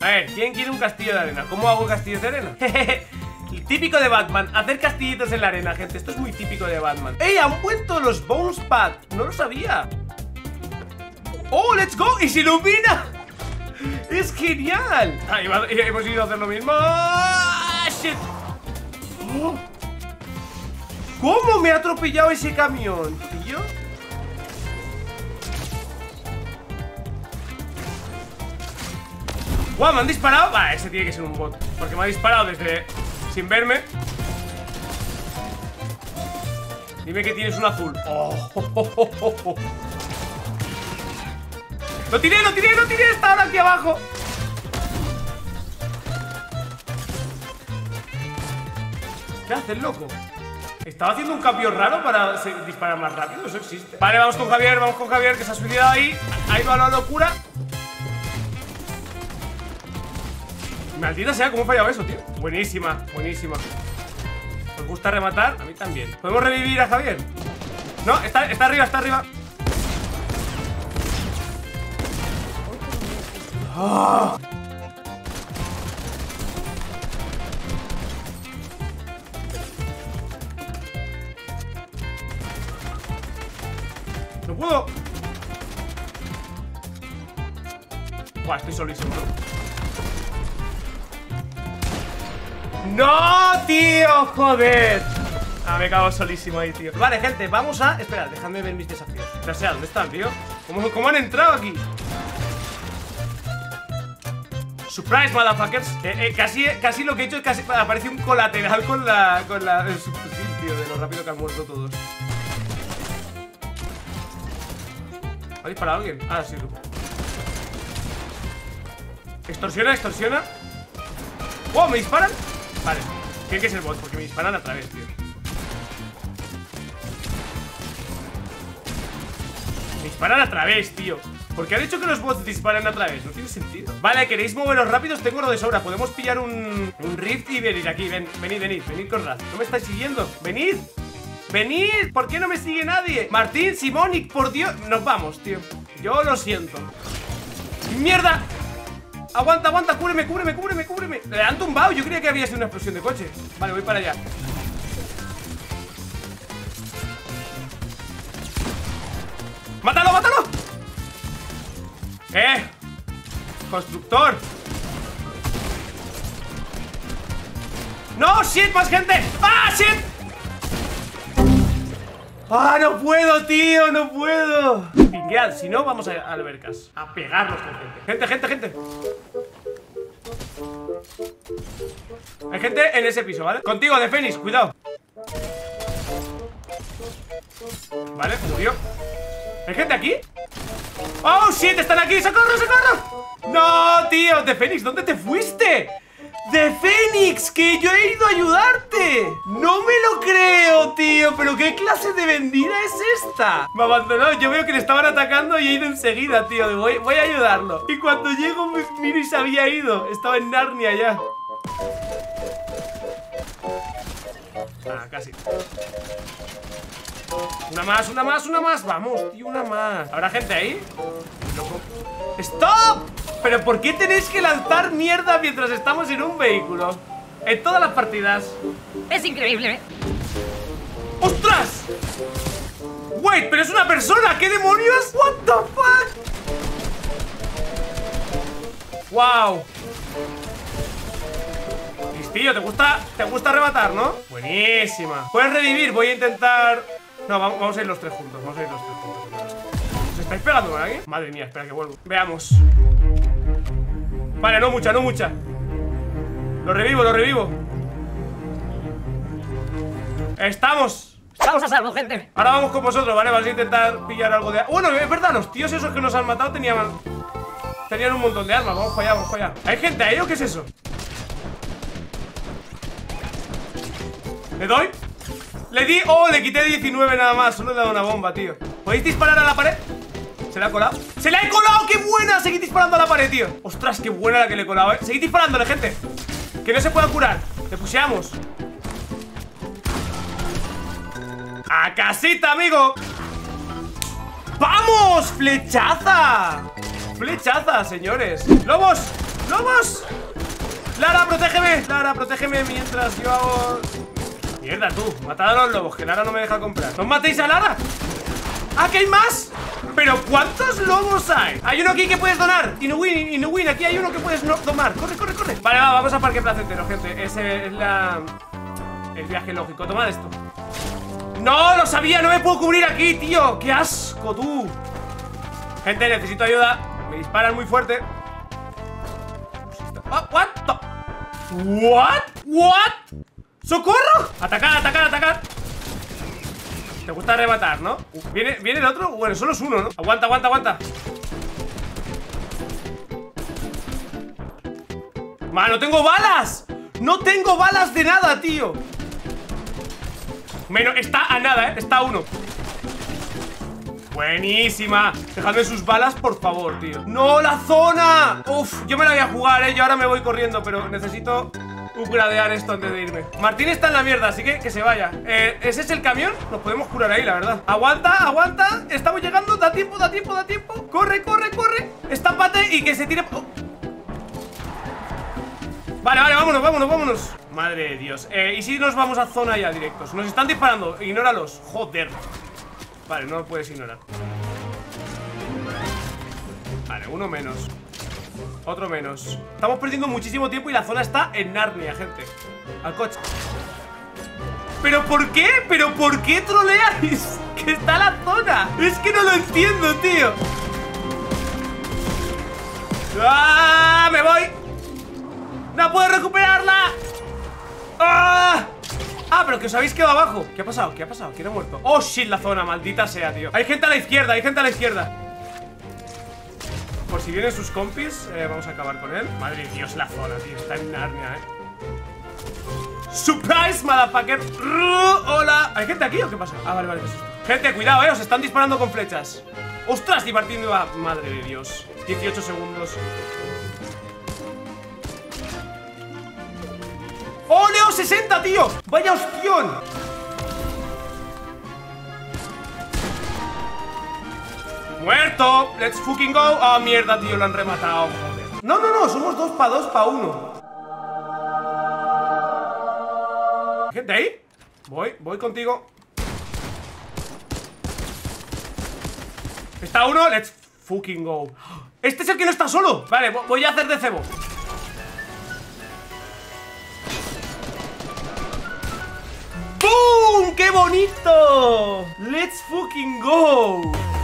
A ver, ¿quién quiere un castillo de arena? ¿Cómo hago castillos de arena? El típico de Batman, hacer castillitos en la arena, gente. Esto es muy típico de Batman. ¡Ey! Han vuelto los Bounce Pad. No lo sabía. ¡Oh, let's go! ¡Y se ilumina! ¡Es genial! Ah, hemos ido a hacer lo mismo. ¡Ah, shit! Oh. ¿Cómo me ha atropellado ese camión, tío? ¡Guau! ¿Me han disparado? Vale, ese tiene que ser un bot. Porque me ha disparado desde... sin verme. Dime que tienes un azul. Oh. ¡Lo tiré! Está ahora aquí abajo. ¿Qué hace el loco? Estaba haciendo un cambio raro para disparar más rápido. Eso existe. Vale, vamos con Javier, que se ha suicidado ahí. Ahí va la locura. Maldita sea, ¿cómo he fallado eso, tío? Buenísima. ¿Os gusta rematar? A mí también. ¿Podemos revivir a Javier? No, está arriba. ¡Oh! ¡No puedo! Buah, estoy solísimo, ¿no? ¡No, tío! ¡Joder! Ah, me cago solísimo ahí, tío. Vale, gente, vamos a... Espera, déjame ver mis desafíos. O sea, ¿dónde están, tío? ¿Cómo han entrado aquí? Surprise, motherfuckers. Casi lo que he hecho es casi aparece un colateral con el subfusil, tío, de lo rápido que han muerto todos. ¿Ha disparado alguien? Ah, sí, tú. Extorsiona. ¡Wow! ¿Me disparan? Vale, tiene que ser bot porque me disparan a través, tío. Me disparan a través, tío. ¿Por qué ha dicho que los bots disparan a través? No tiene sentido. Vale, ¿queréis moveros rápidos? Tengo lo de sobra. Podemos pillar un rift y venir aquí. Venid con Raz. ¿No me estáis siguiendo? ¡Venid! ¿Por qué no me sigue nadie? Martín, Simonic, por Dios. Nos vamos, tío. Yo lo siento. ¡Mierda! Aguanta, cúbreme. Le han tumbado, yo creía que había sido una explosión de coche. Vale, voy para allá. ¡Mátalo! Constructor. ¡No, shit! ¡Más gente! ¡Ah, shit! ¡Ah, no puedo, tío! ¡No puedo! Pinguead, si no, vamos a albercas. A pegarnos con gente. Gente. Hay gente en ese piso, ¿vale? Contigo, de Fénix, cuidado. Vale, murió. ¿Hay gente aquí? ¡Oh, shit! ¡Están aquí! ¡Socorro! ¡No, tío! De Fénix, ¿dónde te fuiste? ¡De Fénix! ¡Que yo he ido a ayudarte! ¡No me lo creo, tío! ¿Pero qué clase de vendida es esta? Me abandonó, yo veo que le estaban atacando y he ido enseguida, tío. Voy a ayudarlo. Y cuando llego, miro y se había ido. Estaba en Narnia ya. Ah, casi. Una más. Vamos, tío, una más. ¿Habrá gente ahí? Loco. ¡Stop! ¿Pero por qué tenéis que lanzar mierda mientras estamos en un vehículo? En todas las partidas. Es increíble. ¡Ostras! Wait, pero es una persona. ¿Qué demonios? What the fuck? Wow. Listillo, ¿te gusta rematar, no? Buenísima. Puedes revivir, voy a intentar... No, vamos a ir los tres juntos. ¿Os estáis pegando con alguien? Madre mía, espera que vuelvo. Veamos. Vale, no mucha. Lo revivo. Estamos a salvo, gente. Ahora vamos con vosotros, ¿vale? Vamos a intentar pillar algo de... Bueno, es verdad, los tíos esos que nos han matado tenían un montón de armas. Vamos para allá. ¿Hay gente ahí o qué es eso? ¿Le doy? Le di... Oh, le quité 19 nada más. Solo le he dado una bomba, tío. ¿Podéis disparar a la pared? ¿Se la ha colado? ¡Se la he colado! ¡Qué buena! Seguid disparando a la pared, tío. Ostras, qué buena la que le he colado, ¿eh? Seguid disparándole, gente. Que no se pueda curar. Le pusheamos. ¡A casita, amigo! ¡Vamos! ¡Flechaza! ¡Flechaza, señores! ¡Lobos! ¡Lobos! ¡Lara, protégeme! ¡Lara, protégeme mientras yo hago... Mierda, tú, matad a los lobos, que Lara no me deja comprar. ¡No matéis a Lara! ¡Ah, que hay más! ¿Pero cuántos lobos hay? Hay uno aquí que puedes donar. Inuwin, aquí hay uno que puedes domar. Corre, corre, corre. Vale, va, vamos a Parque Placentero, gente. Ese es el viaje lógico. Tomad esto. ¡No! ¡Lo sabía! ¡No me puedo cubrir aquí, tío! ¡Qué asco, tú! Gente, necesito ayuda. Me disparan muy fuerte. ¿What? ¿What? ¡Socorro! ¡Atacar, atacar, atacar! Te gusta arrebatar, ¿no? ¿Viene el otro? Bueno, solo es uno, ¿no? Aguanta, aguanta, aguanta. ¡Ma, no tengo balas! ¡No tengo balas de nada, tío! Menos, está a nada, ¿eh? Está a uno. Buenísima. Dejadme sus balas, por favor, tío. ¡No, la zona! Uf, yo me la voy a jugar, ¿eh? Yo ahora me voy corriendo, pero necesito upgradear esto antes de irme. Martín está en la mierda, así que se vaya. ¿Ese es el camión? Nos podemos curar ahí, la verdad. Aguanta, aguanta. Estamos llegando. Da tiempo, da tiempo, da tiempo. Corre, corre, corre. Estápate y que se tire... Oh. Vale, vale, vámonos, vámonos, vámonos. Madre de Dios. ¿Y si nos vamos a zona ya directos? Nos están disparando. Ignóralos. Joder. Vale, no lo puedes ignorar. Vale, uno menos. Otro menos. Estamos perdiendo muchísimo tiempo y la zona está en Narnia, gente. Al coche. ¿Pero por qué? ¿Pero por qué troleáis? Que está la zona. Es que no lo entiendo, tío. ¡Ah! ¡Me voy! ¡No puedo recuperarla! ¡Ah! Ah, pero que os habéis quedado abajo. ¿Qué ha pasado? ¿Qué ha pasado? ¿Quién ha muerto? Oh, shit, la zona, maldita sea, tío. Hay gente a la izquierda, hay gente a la izquierda. Por si vienen sus compis, vamos a acabar con él. Madre de Dios, la zona, tío. Está en Narnia, ¡Surprise, motherfucker! ¡Hola! ¿Hay gente aquí o qué pasa? Ah, vale, vale, qué susto. Gente, cuidado, os están disparando con flechas. ¡Ostras! Divertiendo a... Madre de Dios. 18 segundos. ¡Oh, Leo 60, tío! ¡Vaya hostión! ¡Muerto! ¡Let's fucking go! ¡Ah, mierda, tío! Lo han rematado, joder. No, no, no, somos 2 para 2 para 1. ¿Gente ahí? Voy contigo. Está uno, let's fucking go. Este es el que no está solo. Vale, voy a hacer de cebo. ¡Boom! ¡Qué bonito! ¡Let's fucking go!